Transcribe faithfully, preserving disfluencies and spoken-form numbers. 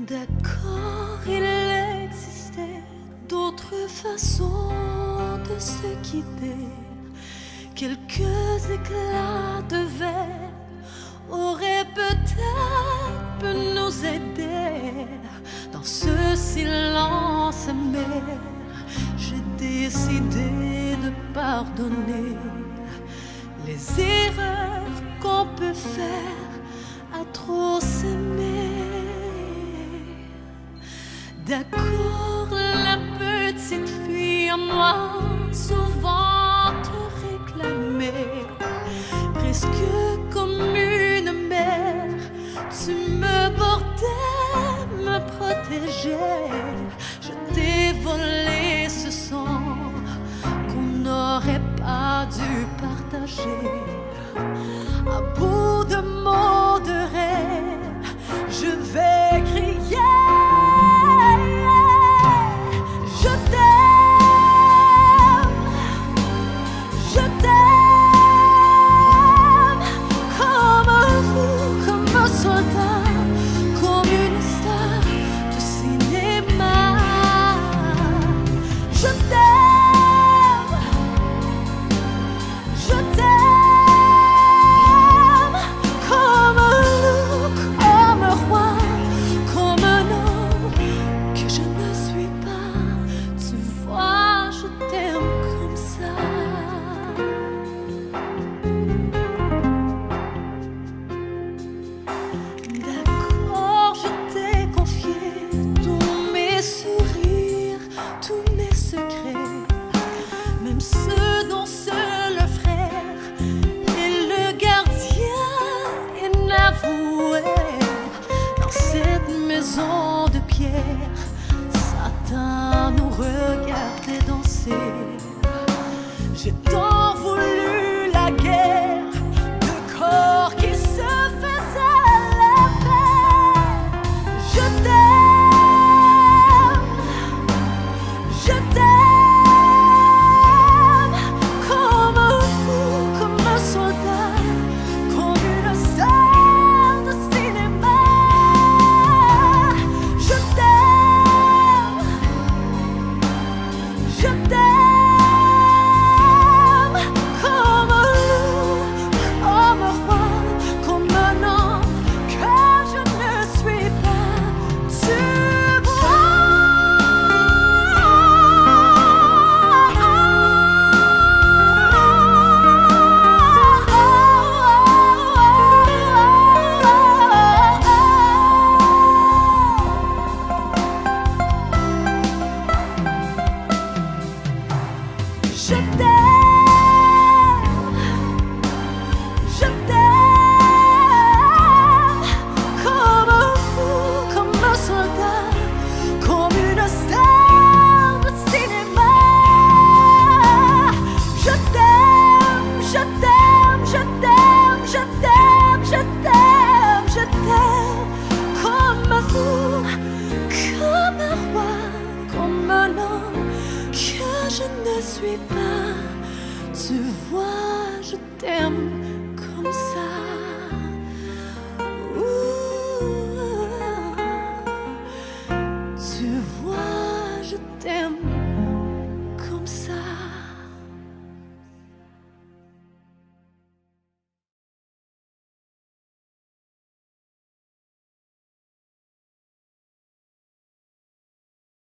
D'accord, il existait d'autres façons de se quitter. Quelques éclats de verre auraient peut-être pu nous aider. Dans ce silence amer, j'ai décidé de pardonner les erreurs qu'on peut faire à trop s'aimer. D'accord, la petite fille à moi souvent te réclamait, presque comme une mère. Tu me bordais, me protégeais. Je t'ai volé ce sang qu'on n'aurait pas dû partager. À bout de mots de rêve, je vais crier. Je t'aime, je t'aime, comme un fou, comme un soldat, comme une star de cinéma. Je t'aime, je t'aime, comme un loup, comme un roi, comme un homme que je ne suis pas. Tu vois, je t'aime comme ça. D'accord, je t'ai confié tous mes sourires, tous mes secrets, même ceux dont seul le frère est le gardien inavoué. Dans cette maison de pierre, Satan nous regardait danser. J'ai tant voulu la guerre, de corps qui se faisaient la paix. Je t'aime, je t'aime, comme un fou, comme un soldat, comme une star de cinéma. Je t'aime, je t'aime, comme un loup, comme un roi, comme un homme que je ne suis pas. Tu Je t'aime, je t'aime, comme un fou, comme un soldat, comme une star de cinéma. Je t'aime, je t'aime, je t'aime, je t'aime, je t'aime, je t'aime, comme un fou, comme un roi, comme un homme que je ne suis pas. Tu vois, je t'aime comme ça.